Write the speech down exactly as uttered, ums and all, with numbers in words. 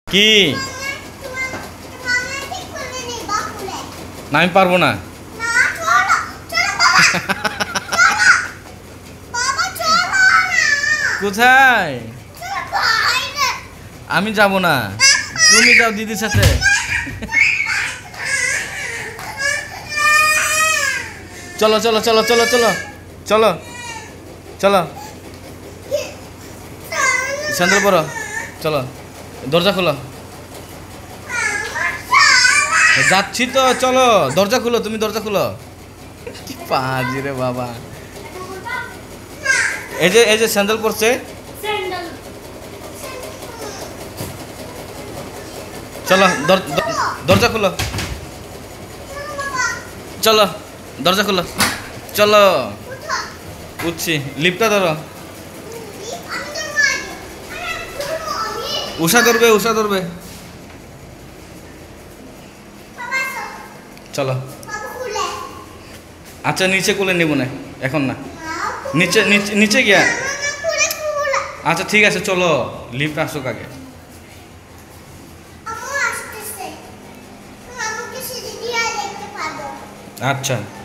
কি না আমি পারবো না। কোথায়? আমি যাব না, তুমি যাও দিদির সাথে। চলো চলো চলো চলো চলো চলো চলো স্যান্ডেল পরো, চলো দরজা খোলো। যাচ্ছি তো, চলো দরজা খুলো, তুমি দরজা খুলো। কি পাজি রে বাবা। এই যে এই যে স্যান্ডেল পরছে, চলো দরজা খুলো, চলো দরজা খুলো, চলো উঠছি। লিফটটা ধরো। উষা ধরবে, উষা ধরবে। চলো আচ্ছা নিচে কোলে নেব না এখন, না নিচে নিচে নিচে গিয়া। আচ্ছা ঠিক আছে, চলো লিফট আসুক আগে। আচ্ছা